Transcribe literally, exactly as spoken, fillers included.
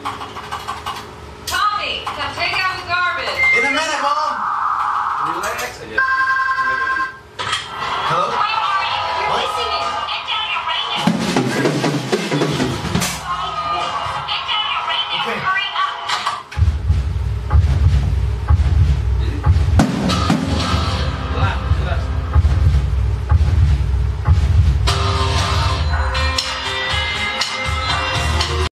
Tommy, come take out the garbage. In a minute, Mom. Relax.